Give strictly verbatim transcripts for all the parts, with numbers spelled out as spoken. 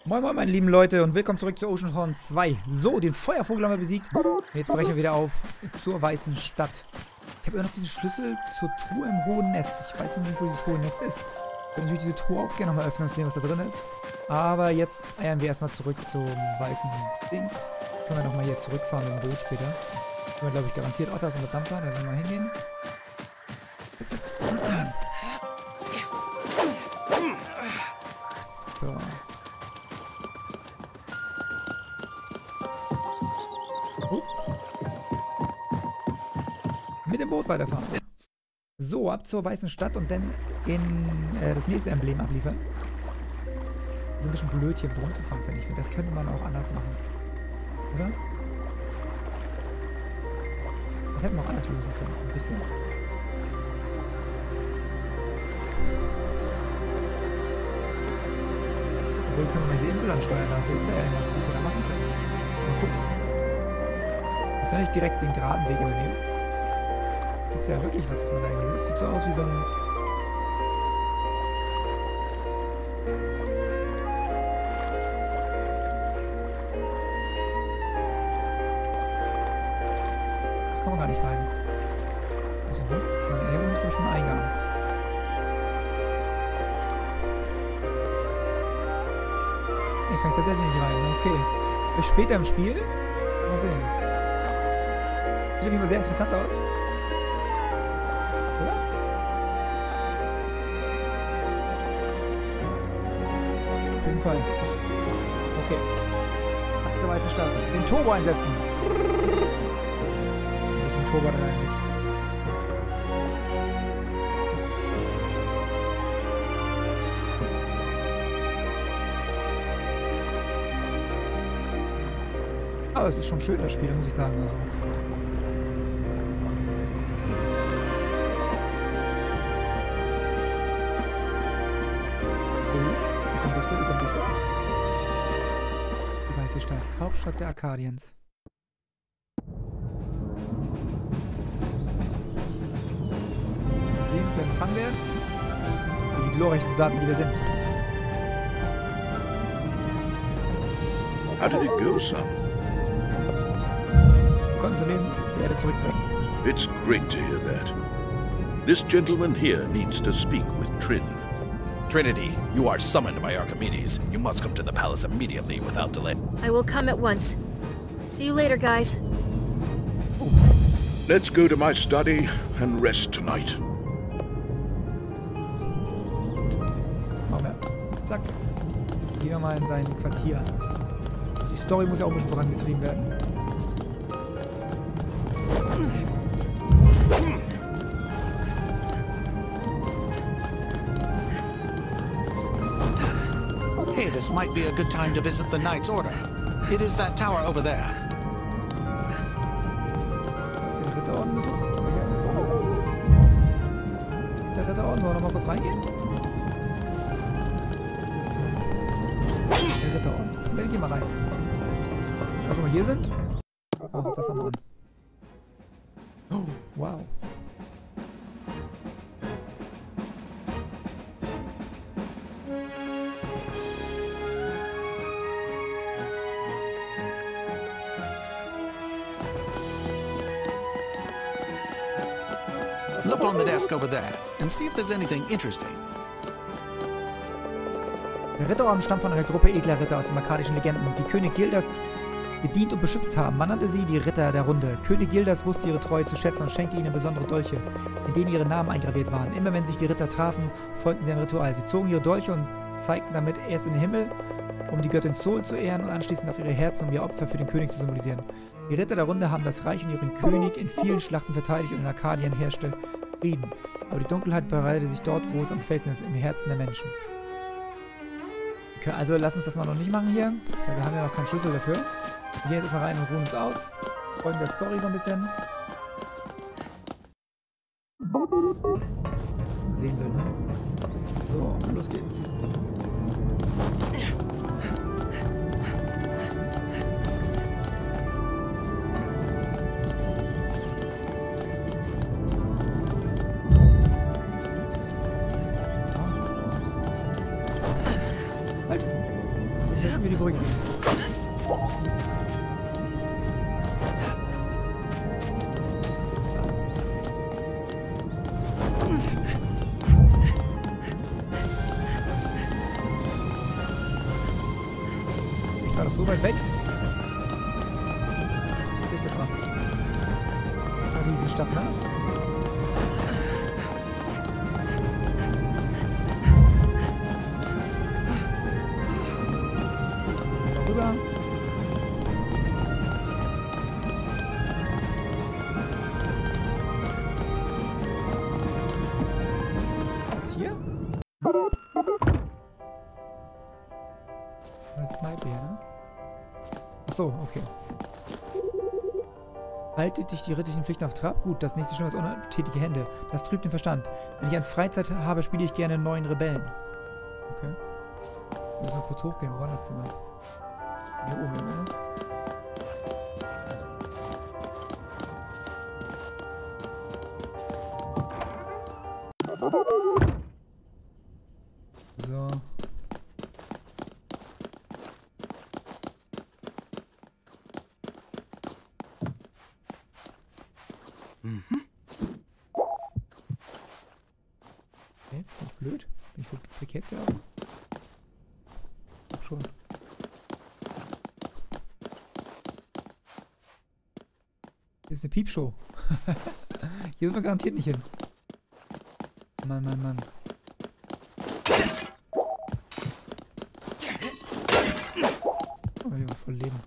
Moin moin meine lieben Leute und willkommen zurück zu Oceanhorn zwei. So, den Feuervogel haben wir besiegt. Und jetzt brechen wir wieder auf zur Weißen Stadt. Ich habe immer noch diesen Schlüssel zur Truhe im Hohen Nest. Ich weiß noch nicht, wo dieses Hohe Nest ist. Ich würde natürlich diese Truhe auch gerne nochmal öffnen und sehen, was da drin ist. Aber jetzt eiern wir erstmal zurück zum weißen Dings. Können wir nochmal hier zurückfahren mit dem Boot später. Können wir, glaube ich, garantiert. Oh, da ist unser Dampfer, da werden wir mal hingehen. So. Oh. Mit dem Boot weiterfahren. So, ab zur Weißen Stadt und dann in äh, das nächste Emblem abliefern. Das ist ein bisschen blöd, hier rumzufahren, finde ich. Das könnte man auch anders machen. Oder? Das hätten wir auch anders lösen können. Ein bisschen. Obwohl, können wir diese Insel ansteuern. Dafür ist da irgendwas, was wir da machen können. Mal gucken. Muss ja nicht direkt den geraden Weg übernehmen. Gibt es ja wirklich was, was man da irgendwie... Das sieht so aus wie so ein... Da kommen wir gar nicht rein. Also, meine Erhebung ist ja schon ein Eingang. Nee, kann ich tatsächlich nicht rein. Okay. Bis später im Spiel. Mal sehen. Sieht auf jeden Fall sehr interessant aus. Oder? Auf jeden Fall. Okay. Ab zur Weißen Stadt. Den Turbo einsetzen. Wo ist den Turbo denn eigentlich? Aber es ist schon schön, das Spiel, muss ich sagen. Also. Die Weiße Stadt, Hauptstadt der Arkadiens. Sehen, wir empfangen werden. Wie die glorreichen Soldaten, die wir sind. How did it go, son? Wir konnten sie nehmen, die Erde zurückbringen. It's great to hear that. This gentleman here needs to speak with Trin. Trinity, you are summoned by Archimedes. You must come to the palace immediately without delay. I will come at once. See you later, guys. Let's go to my study and rest tonight. Machen wir. Zack. Gehen wir mal in sein Quartier. Die Story muss ja auch ein bisschen vorangetrieben werden. Hey, this might be a good time to visit the Knight's Order. It is that tower over there. Ist der Ritterorden besucht? Ist der Ritterorden? Sollen wir noch mal kurz reingehen? Der Ritterorden. Ja, gehen wir rein. Wenn wir schon mal hier sind. Oh, das haben wir an. Oh, wow. Look on the desk over there and see if there's anything interesting. Der Ritterorden stammt von einer Gruppe edler Ritter aus den arkadischen Legenden, die König Gildas gedient und beschützt haben. Man nannte sie die Ritter der Runde. König Gildas wusste ihre Treue zu schätzen und schenkte ihnen besondere Dolche, in denen ihre Namen eingraviert waren. Immer wenn sich die Ritter trafen, folgten sie einem Ritual. Sie zogen ihre Dolche und zeigten damit erst in den Himmel, um die Göttin Sol zu ehren und anschließend auf ihre Herzen, um ihr Opfer für den König zu symbolisieren. Die Ritter der Runde haben das Reich und ihren König in vielen Schlachten verteidigt und in Arkadien herrschte Frieden. Aber die Dunkelheit bereitete sich dort, wo es am Felsen ist, im Herzen der Menschen. Okay, also lass uns das mal noch nicht machen hier, weil wir haben ja noch keinen Schlüssel dafür. Wir gehen jetzt mal rein und ruhen uns aus. Freuen der Story so ein bisschen. Sehen will, ne? So, los geht's. über die Brücke gehen. Ich war doch so weit weg. So dicht dran. Eine Riesenstadt, ne? Rüber. Was hier? Eine Kneipe hier, ne? Achso, okay. Haltet dich die ritterlichen Pflichten auf Trab? Gut, das nächste Stimme ist untätige Hände. Das trübt den Verstand. Wenn ich an Freizeit habe, spiele ich gerne neuen Rebellen. Okay. Wir müssen noch kurz hochgehen. Wo war das Zimmer? Hier oben, oder? So. Mhm. Okay, bin ich blöd? Bin ich ver verkehrt gelaufen? Schon. Hier ist eine Piepshow. Hier sind wir garantiert nicht hin. Mann, Mann, Mann. Oh, hier war voll Leben.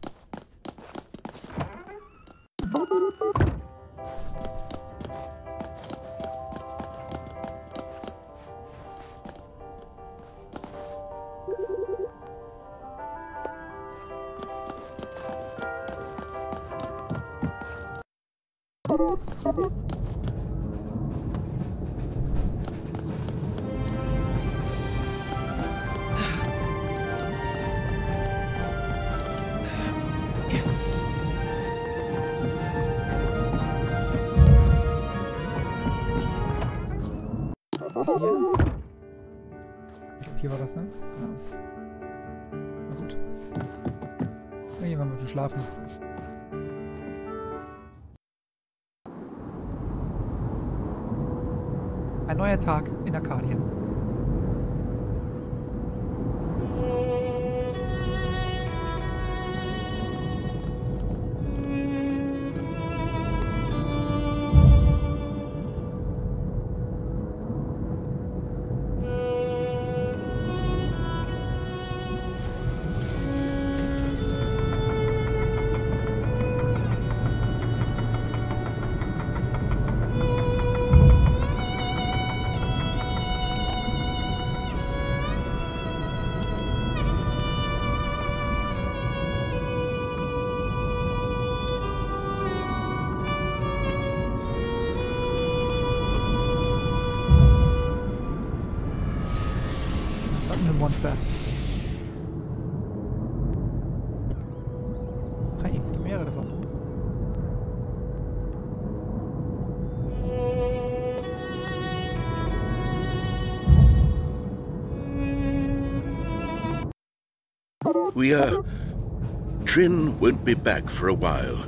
Hier. Ich glaube, hier war das, ne? Genau. Na gut. Na, hier waren wir schon schlafen. Ein neuer Tag in Arkadien. Monster. Hey, es gibt mehrere davon. We, uh... Trin won't be back for a while.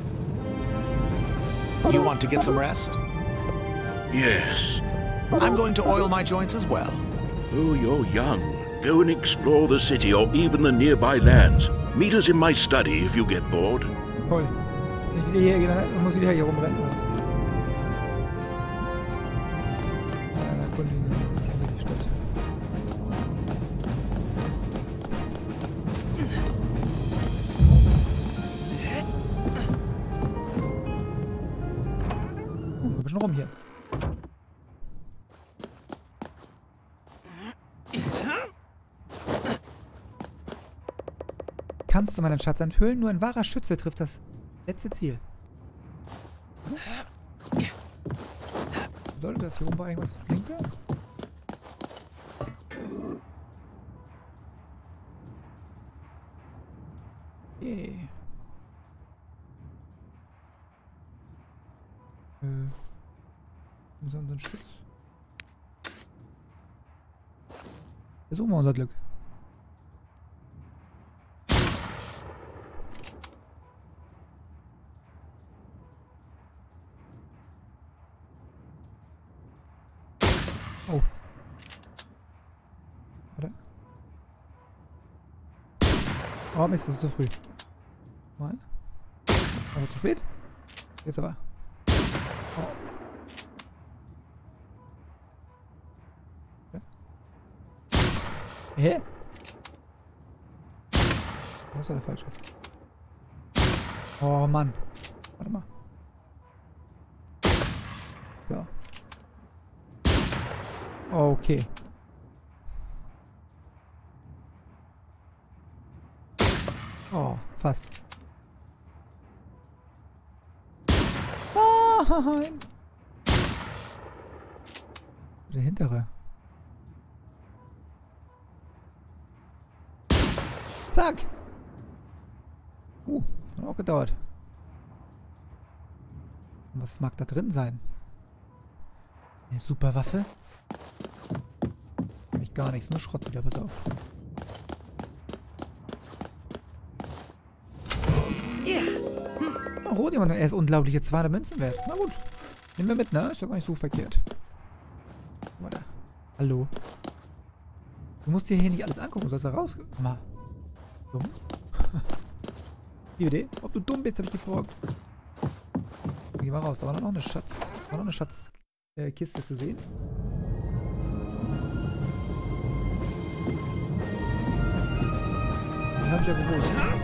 You want to get some rest? Yes. I'm going to oil my joints as well. Oh, you're young. Go and explore the city or even the nearby lands. Meet us in my study if you get bored. Toll. Ich wieder hier, ich muss wieder hier rumrennen. Ja, da konnte ich schon wieder die Stadt. Oh, ein bisschen rum hier. Kannst du meinen Schatz enthüllen? Nur ein wahrer Schütze trifft das letzte Ziel. Sollte das hier oben war irgendwas blinken? Okay. Äh. Wir sollen unseren Schutz. Versuchen wir unser Glück. Oh. Warte. Oh Mist, das ist zu früh. Mal. Also zu spät. Jetzt aber. Oh. Hä? Das war der falsche. Oh Mann. Warte mal. So. Okay. Oh, fast. Nein. Der hintere. Zack. Uh, hat auch gedauert. Was mag da drin sein? Eine super Waffe? Nicht gar nichts, nur Schrott wieder, pass auf. Oh, rot jemand, er ist unglaubliche zweihundert Münzen wert. Na gut. Nehmen wir mit, ne? Ist doch gar nicht so verkehrt. Warte. Hallo. Du musst dir hier nicht alles angucken, du sollst da raus. Sag mal. Dumm? Die Idee? Ob du dumm bist, habe ich gefragt. Geh mal raus, da war noch eine Schatz. War noch eine Schatzkiste äh, zu sehen. Die habe ich ja geholt.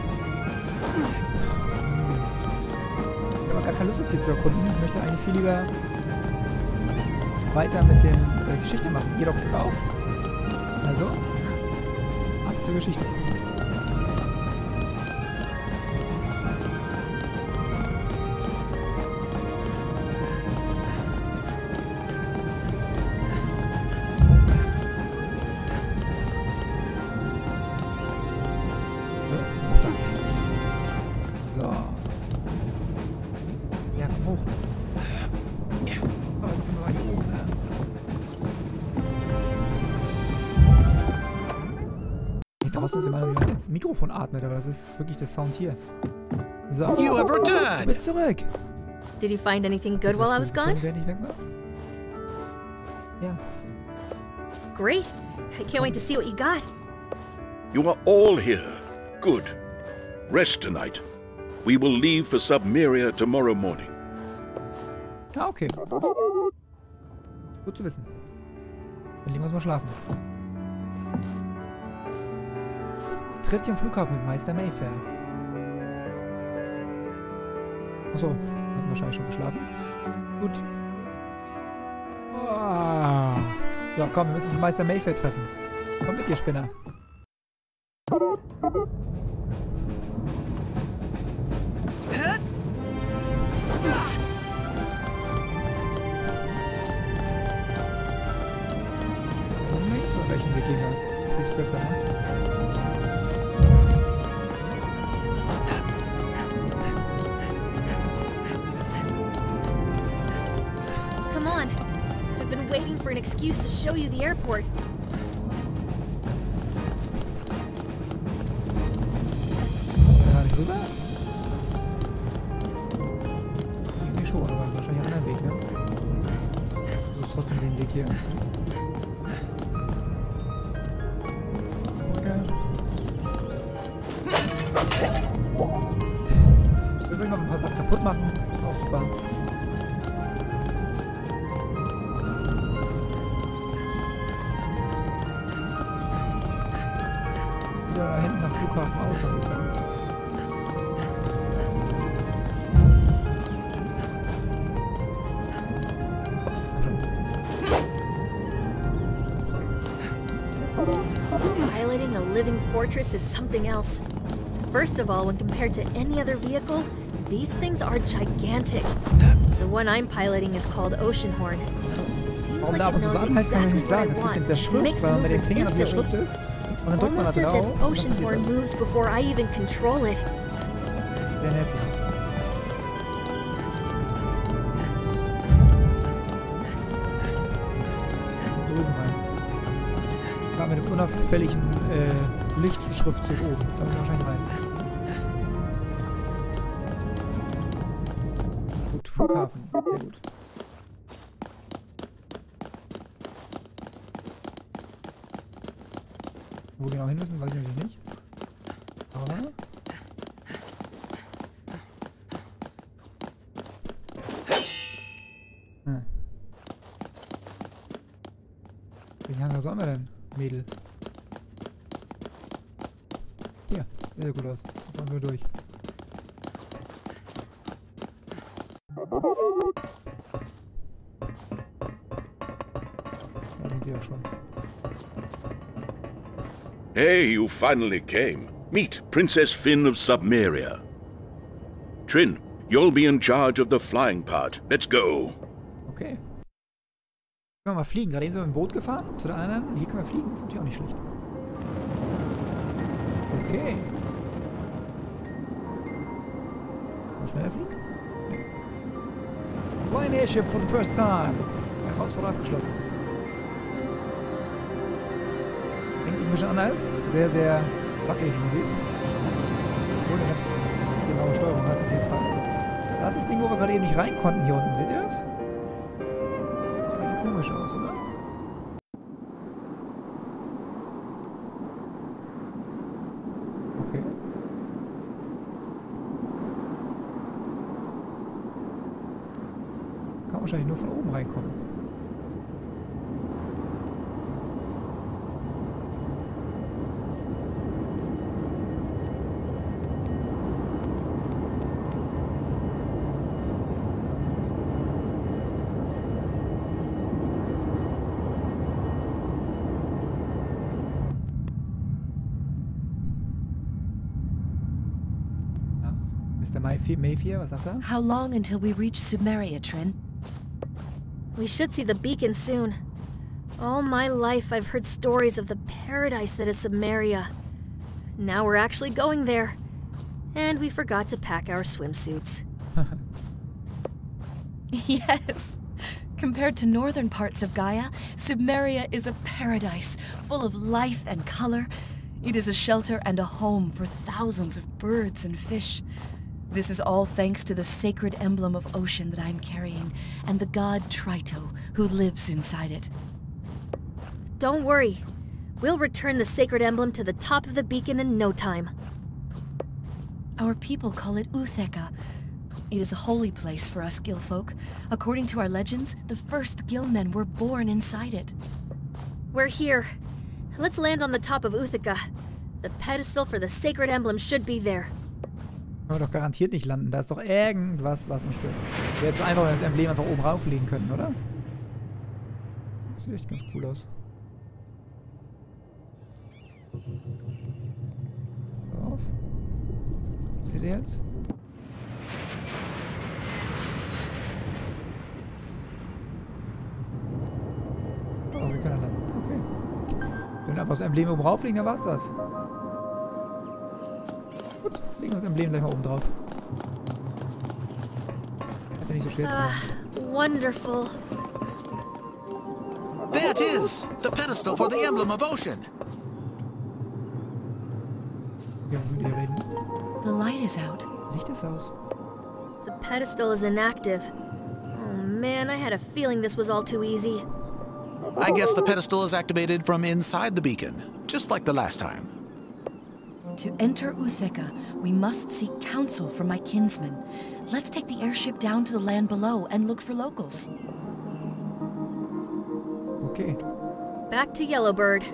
Ich habe gar keine Lust, das hier zu erkunden. Ich möchte eigentlich viel lieber weiter mit, dem, mit der Geschichte machen. Ihr doch bestimmt auch. Also, ab zur Geschichte. Mikrofon atmet, aber das ist wirklich der Sound hier. So. You have returned. Du bist zurück. Did you find anything good while I was gone? Wer nicht weg war? Ja. Great. I can't wait to see what you got. You are all here. Good. Rest tonight. We will leave for Submeria tomorrow morning. Ja, okay. Gut zu wissen. Dann legen wir uns mal schlafen. Trifft ihr am Flughafen mit Meister Mayfair. Achso, hatten wahrscheinlich schon geschlafen. Gut. Oh. So, komm, wir müssen uns Meister Mayfair treffen. Komm mit, ihr Spinner. Welchen Weg gehen wir? Kriegst du kürzer, ne? Waiting for an excuse to show you the airport. Gar nicht rüber? Irgendwie schon, aber wahrscheinlich ein anderer Weg, ne? Du suchst trotzdem den Weg hier. Okay. Ich will mal ein paar Sachen kaputt machen. Das ist auch super. Da hinten nach Flughafen aus, so ein bisschen. Piloting a living fortress is something else. First of all, when compared to any other vehicle, these things are gigantic. The one I'm piloting is called Oceanhorn. It seems like it knows exactly what I want. It makes the movements instantly. It's almost as if Oceanhorn moves before I even control it. Sehr nervig. Da drüben rein. Da mit dem unauffälligen äh, Lichtschriftzug oben. Da bin ich wahrscheinlich rein. Gut, Flughafen. Sehr gut. Wo wir genau hin müssen, weiß ich natürlich nicht. Aber... Hm. Wie lange sollen wir denn, Mädel? Hier, sehr gut aus. Da kommen wir durch. Da sind sie auch schon. Hey, you finally came. Meet Princess Finn of Submeria. Trin, you'll be in charge of the flying part. Let's go. Okay. Können wir mal fliegen. Gerade eben sind wir mit dem Boot gefahren. Zu der anderen. Hier können wir fliegen. Das ist natürlich auch nicht schlecht. Okay. Können wir schneller fliegen? Nee. Flying airship for the first time. Herausforderung abgeschlossen. Hängt sich ein bisschen anders. Sehr, sehr wackelig, wie man sieht. Obwohl eine ganz genaue Steuerung hat es auf jeden Fall. Das ist das Ding, wo wir gerade eben nicht rein konnten hier unten. Seht ihr das? Sieht komisch aus, oder? Okay. Kann wahrscheinlich nur von oben reinkommen. Mister Mayfair, was sagt er? How long until we reach Submeria, Trin? We should see the beacon soon. All my life I've heard stories of the paradise that is Submeria. Now we're actually going there. And we forgot to pack our swimsuits. Yes. Compared to northern parts of Gaia, Submeria is a paradise full of life and color. It is a shelter and a home for thousands of birds and fish. This is all thanks to the sacred emblem of ocean that I'm carrying, and the god Trito, who lives inside it. Don't worry. We'll return the sacred emblem to the top of the beacon in no time. Our people call it Utheka. It is a holy place for us Gilfolk. According to our legends, the first Gilmen were born inside it. We're here. Let's land on the top of Utheka. The pedestal for the sacred emblem should be there. Können wir doch garantiert nicht landen. Da ist doch irgendwas, was uns stört. Wäre jetzt so einfach, wenn wir das Emblem einfach oben rauflegen könnten, oder? Das sieht echt ganz cool aus. So auf. Was seht ihr jetzt? Oh, wir können landen. Okay. Wenn wir einfach das Emblem oben rauflegen, dann war's das. Gut, legen wir das Emblem gleich mal oben drauf. Hat ja nicht so schwer zu sein. Ah, wonderful. There it is! The pedestal for the emblem of ocean! Okay, was mit ihr reden? The light is out. Licht ist aus. The pedestal is inactive. Oh man, I had a feeling this was all too easy. I guess the pedestal is activated from inside the beacon, just like the last time. To enter Utheka, we must seek counsel from my kinsmen. Let's take the airship down to the land below and look for locals. Okay. Back to Yellowbird.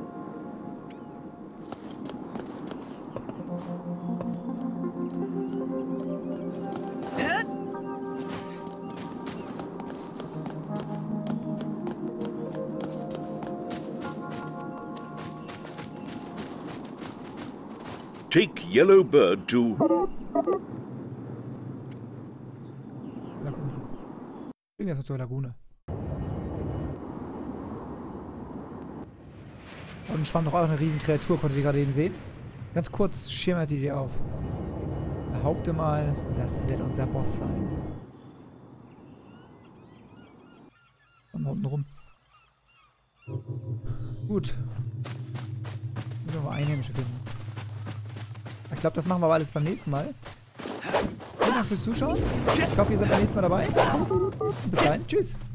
Take Yellowbird to... Lagune. Fliegen wir jetzt zur Lagune. Und schwamm doch auch eine riesen Kreatur, konntet ihr gerade eben sehen. Ganz kurz schimmerte die auf. Behaupte mal, das wird unser Boss sein. Und unten rum. Gut. Müssen wir mal Einheimische finden. Ich glaube, das machen wir aber alles beim nächsten Mal. Vielen Dank fürs Zuschauen. Ich hoffe, ihr seid beim nächsten Mal dabei. Bis dahin. Tschüss.